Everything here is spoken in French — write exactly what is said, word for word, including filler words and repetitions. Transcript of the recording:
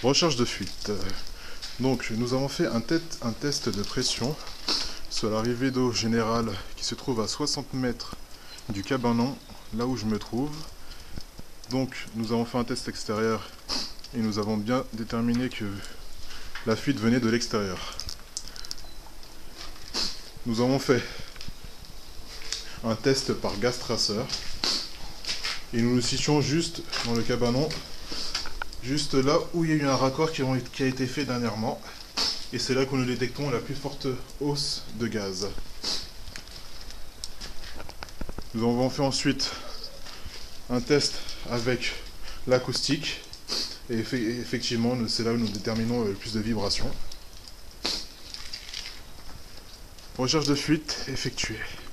Recherche de fuite. Donc nous avons fait un, tête, un test de pression sur l'arrivée d'eau générale qui se trouve à soixante mètres du cabanon, là où je me trouve. Donc nous avons fait un test extérieur et nous avons bien déterminé que la fuite venait de l'extérieur. Nous avons fait un test par gaz traceur et nous nous situons juste dans le cabanon, juste là où il y a eu un raccord qui a été fait dernièrement, et c'est là que nous détectons la plus forte hausse de gaz. Nous avons fait ensuite un test avec l'acoustique, et effectivement c'est là où nous déterminons le plus de vibrations. Recherche de fuite effectuée.